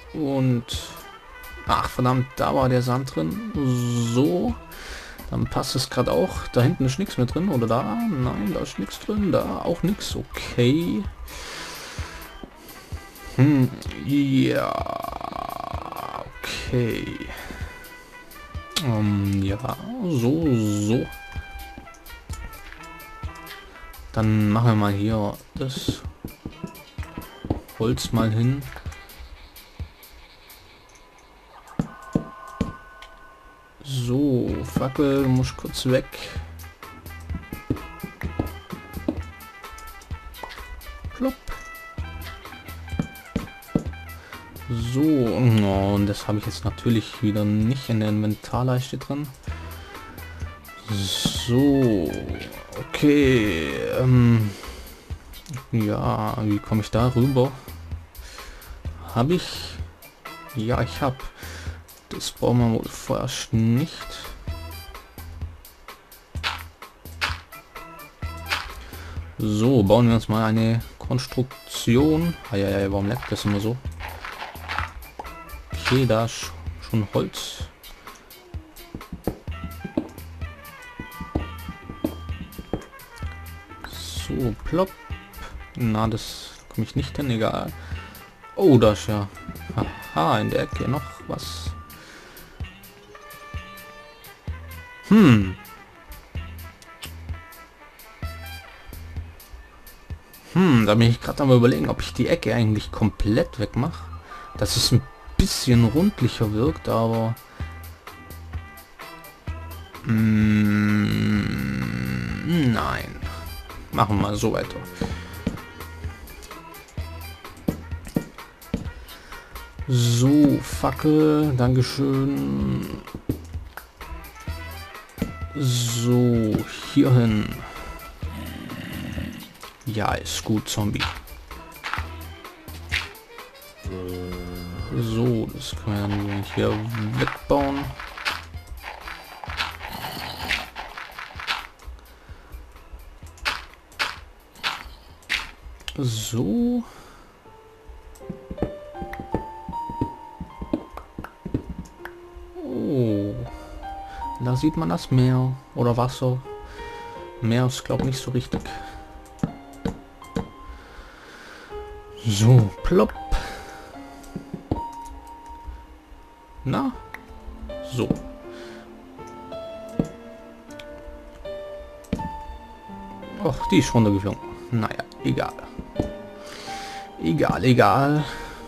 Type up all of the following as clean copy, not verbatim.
Und... Ach, verdammt, da war der Sand drin. So. Dann passt es gerade auch. Da hinten ist nichts mehr drin. Oder da? Nein, da ist nichts drin. Da auch nichts. Okay. Ja. Okay. Ja, so. Dann machen wir mal hier das Holz mal hin. So, Fackel, du musst kurz weg. Plopp. So, oh, und das habe ich jetzt natürlich wieder nicht in der Inventarleiste drin. So, okay. Ja, wie komme ich da rüber? Habe ich? Ja, ich habe. Das brauchen wir wohl vorerst nicht. So, bauen wir uns mal eine Konstruktion. Ja, warum leckt das immer so? Okay, da ist schon Holz. So, plopp. Na, das komme ich nicht hin, egal. Oh, da ist ja... Haha, in der Ecke noch was. Da bin ich gerade am Überlegen, ob ich die Ecke eigentlich komplett wegmache. Dass es ein bisschen rundlicher wirkt, aber... nein. Machen wir mal so weiter. So, Fackel, Dankeschön. So, hier hin. Ja, ist gut, Zombie. So, das können wir dann hier wegbauen. So. Oh. Da sieht man das Meer oder Wasser. Meer ist, glaube ich, nicht so richtig. So, plopp. Na? So. Och, die ist runtergeflogen. Naja, egal. Egal.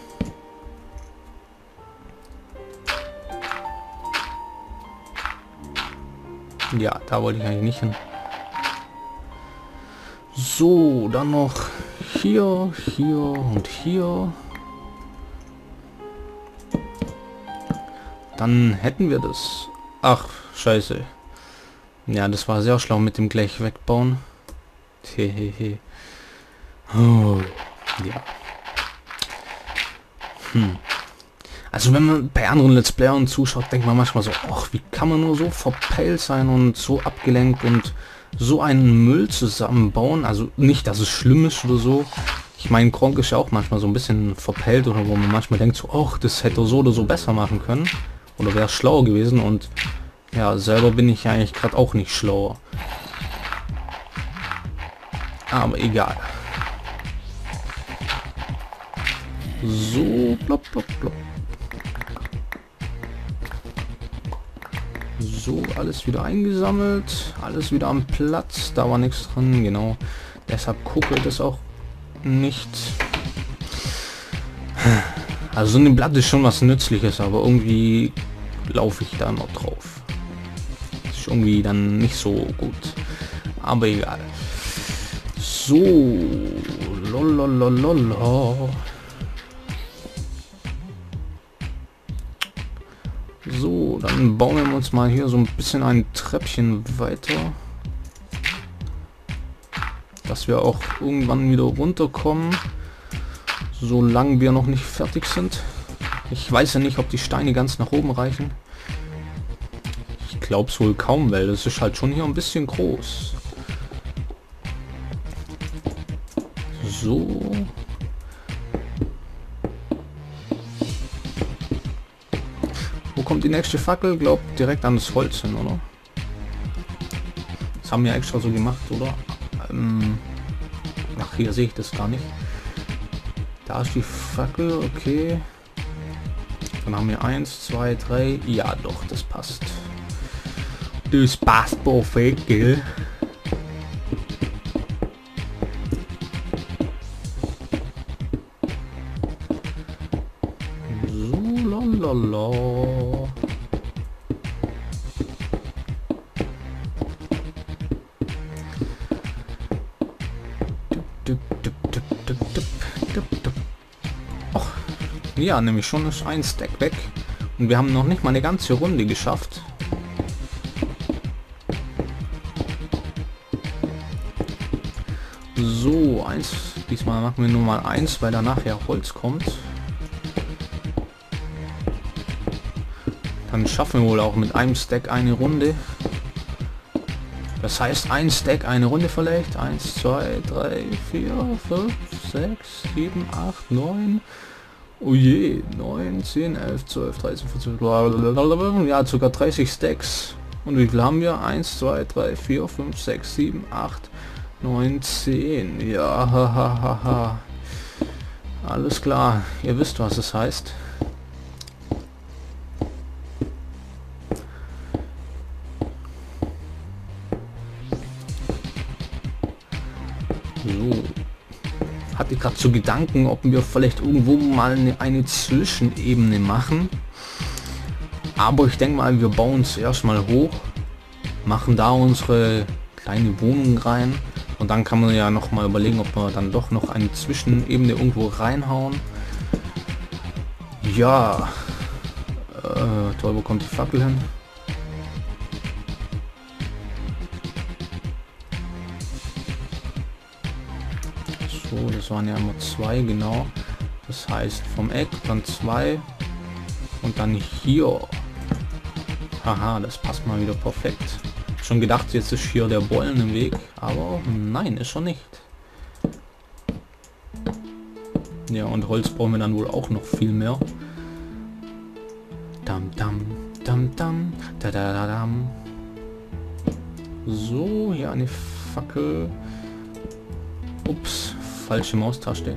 Ja, da wollte ich eigentlich nicht hin. So, dann noch hier und hier. Dann hätten wir das. Ach, scheiße. Ja, das war sehr schlau mit dem gleich wegbauen. Hehehe. Oh, ja. Also wenn man bei anderen Let's Playern zuschaut, denkt man manchmal so, ach, wie kann man nur so verpeilt sein und so abgelenkt und so einen Müll zusammenbauen. Also nicht, dass es schlimm ist oder so. Ich meine, Gronkh ist ja auch manchmal so ein bisschen verpeilt oder wo man manchmal denkt so, ach, das hätte er so oder so besser machen können. Oder wäre schlauer gewesen und ja, selber bin ich ja eigentlich gerade auch nicht schlauer. Aber egal. So, plopp. So, alles wieder eingesammelt, alles wieder am Platz, da war nichts drin, genau. Deshalb gucke das auch nicht. Also so ein Blatt ist schon was Nützliches, aber irgendwie laufe ich da noch drauf. Ist irgendwie dann nicht so gut. Aber egal. So, lololololol. So, dann bauen wir uns mal hier so ein bisschen ein Treppchen weiter. Dass wir auch irgendwann wieder runterkommen. Solange wir noch nicht fertig sind. Ich weiß ja nicht, ob die Steine ganz nach oben reichen. Ich glaube es wohl kaum, weil das ist halt schon hier ein bisschen groß. So. Wo kommt die nächste Fackel? Glaub direkt an das Holz hin, oder? Das haben wir extra so gemacht, oder? Ach, hier sehe ich das gar nicht. Da ist die Fackel, okay. Dann haben wir 1, 2, 3. Ja, doch, das passt. Das passt perfekt, gell? So, lalala. Och, ja, nämlich schon ist ein Stack weg. Und wir haben noch nicht mal eine ganze Runde geschafft. So, eins. Diesmal machen wir nur mal eins, weil da nachher Holz kommt. Dann schaffen wir wohl auch mit einem Stack eine Runde. Das heißt, ein Stack eine Runde vielleicht. 1, 2, 3, 4, 5, 6, 7, 8, 9. Oh je, 9, 10, 11, 12, 13, 14, blablabla. Ja, sogar 30 Stacks. Und wie viel haben wir? 1, 2, 3, 4, 5, 6, 7, 8, 9, 10. Ja, hahaha. Alles klar. Ihr wisst, was es heißt. So. Hatte gerade so Gedanken, ob wir vielleicht irgendwo mal eine Zwischenebene machen. Aber ich denke mal, wir bauen es erstmal hoch, machen da unsere kleine Wohnung rein und dann kann man ja noch mal überlegen, ob wir dann doch noch eine Zwischenebene irgendwo reinhauen. Ja, toll, wo kommt die Fackel hin? So, das waren ja immer 2, genau. Das heißt vom Eck dann 2 und dann hier. Haha, das passt mal wieder perfekt. Schon gedacht, jetzt ist hier der Bollen im Weg, aber nein, ist schon nicht. Ja, und Holz brauchen wir dann wohl auch noch viel mehr. Dam dam dam dam da da da dam. So, hier eine Fackel. Ups, falsche Maustaste.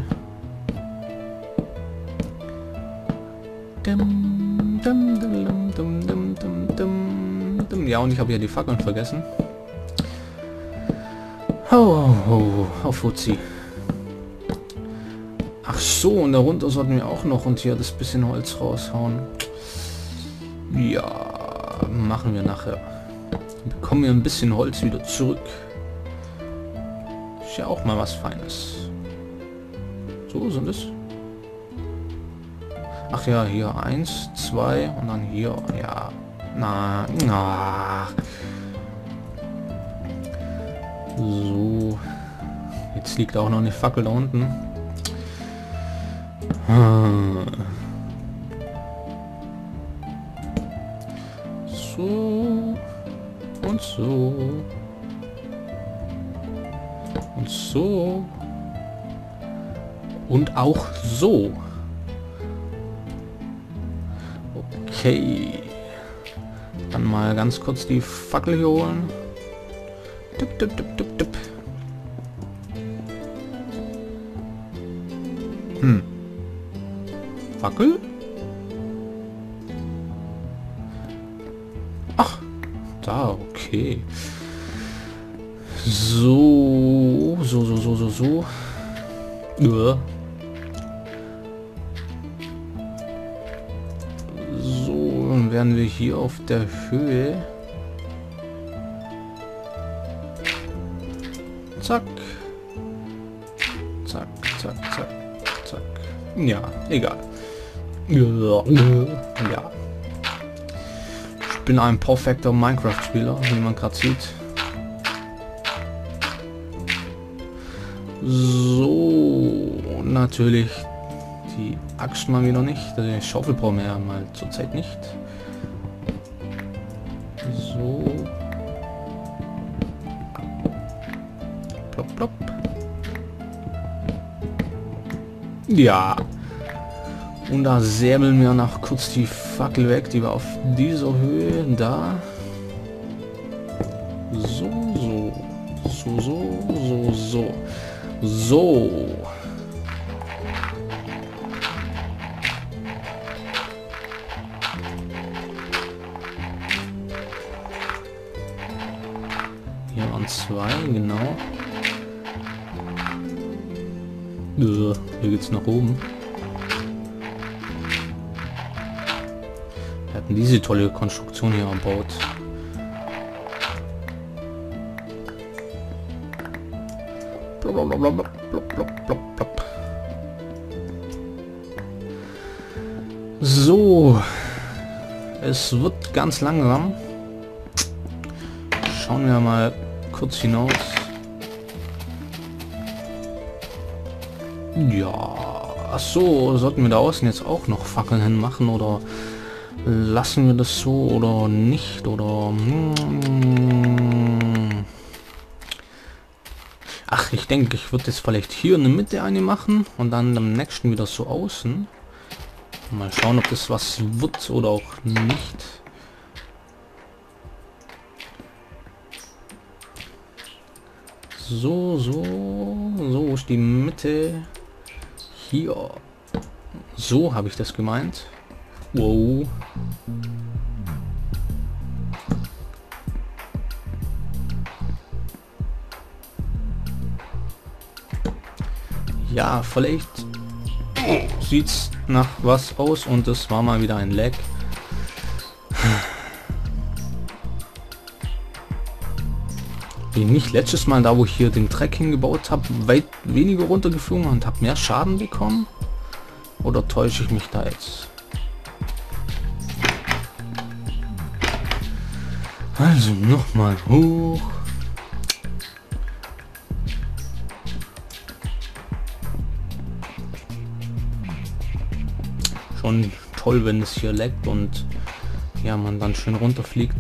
Ja, und ich habe ja die Fackeln vergessen. Auf Fuzzi. Ach so, und darunter sollten wir auch noch und hier das bisschen Holz raushauen. Ja, machen wir nachher. Bekommen wir ein bisschen Holz wieder zurück. Ist ja auch mal was Feines. So sind es. Ach ja, hier 1, 2 und dann hier, ja. Na. So. Jetzt liegt auch noch eine Fackel da unten. So. Und so. Und so. Und auch so. Okay. Dann mal ganz kurz die Fackel hier holen. Tipp, tipp, tipp, tipp, tipp. Fackel? Ach, da, okay. So. Ja. So, dann werden wir hier auf der Höhe. Zack. Zack, zack, zack, zack. Ja, egal. Ja. Ich bin ein perfekter Minecraft-Spieler, wie man gerade sieht. So, natürlich die Axt mal wieder nicht. Die Schaufel brauchen wir ja mal zurzeit nicht. So. Plopp, plopp. Ja. Und da säbeln wir noch kurz die Fackel weg, die war auf dieser Höhe da. So. Hier waren 2, genau. Hier geht's nach oben. Wir hatten diese tolle Konstruktion hier erbaut. So, es wird ganz langsam. Schauen wir mal kurz hinaus. Ja, ach so, sollten wir da außen jetzt auch noch Fackeln hinmachen oder lassen wir das so oder nicht oder ach, ich denke, ich würde jetzt vielleicht hier in der Mitte eine machen und dann am nächsten wieder so außen. Mal schauen, ob das was wird oder auch nicht. So ist die Mitte. Hier. So habe ich das gemeint. Wow. Ja, vielleicht sieht's nach was aus und es war mal wieder ein Lag. Wie nicht letztes Mal, da wo ich hier den Track hingebaut habe, weit weniger runtergeflogen und habe mehr Schaden bekommen? Oder täusche ich mich da jetzt? Also nochmal hoch. Schon toll, wenn es hier leckt und ja, man dann schön runterfliegt.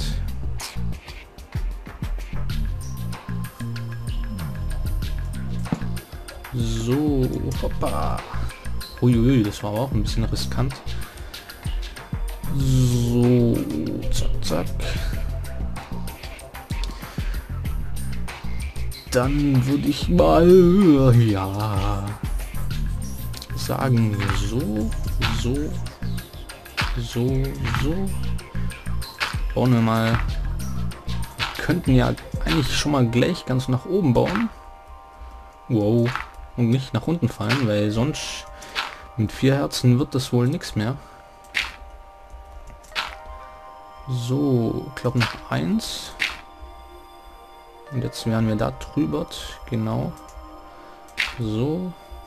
So, hoppa. Uiui, das war auch ein bisschen riskant. So, zack, zack. Dann würde ich mal, ja, sagen, so. Bauen wir mal. Wir könnten ja eigentlich schon mal gleich ganz nach oben bauen. Wow. Und nicht nach unten fallen, weil sonst mit 4 Herzen wird das wohl nichts mehr. So, ich glaube noch 1. Und jetzt wären wir da drüber, genau. So.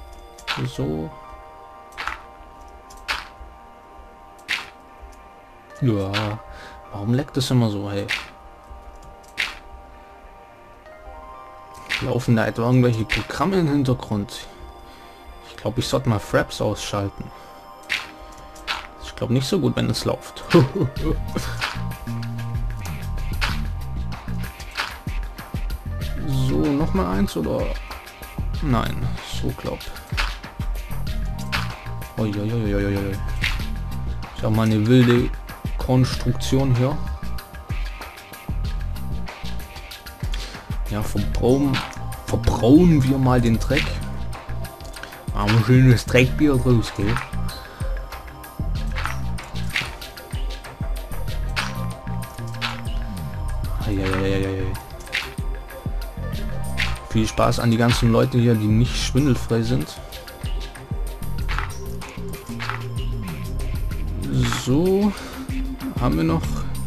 Ja, warum leckt es immer so, hey? Laufen da etwa irgendwelche Programme im Hintergrund? Ich glaube, ich sollte mal Fraps ausschalten. Ich glaube nicht so gut, wenn es läuft. So, noch mal 1 oder? Nein, so glaub. Uiuiuiui. Ich habe mal eine wilde Konstruktion hier. Ja, verbrauen wir mal den Dreck. Ein schönes Dreckbier raus, gell? Viel Spaß an die ganzen Leute hier, die nicht schwindelfrei sind. So, haben wir noch?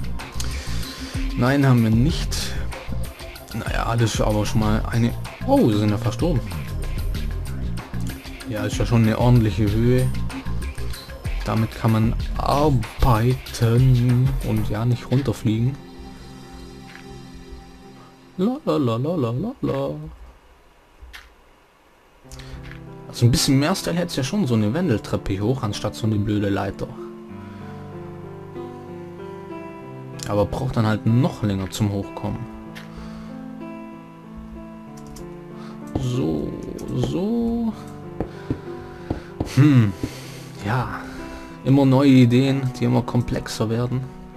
Nein, haben wir nicht. Naja, das ist aber schon mal eine... Oh, wir sind ja verstorben. Ja, ist ja schon eine ordentliche Höhe. Damit kann man arbeiten und ja nicht runterfliegen. La. Also ein bisschen mehr Style hätte es ja schon so eine Wendeltreppe hoch, anstatt so eine blöde Leiter. Aber braucht dann halt noch länger zum Hochkommen. So. Ja. immer neue Ideen, die immer komplexer werden.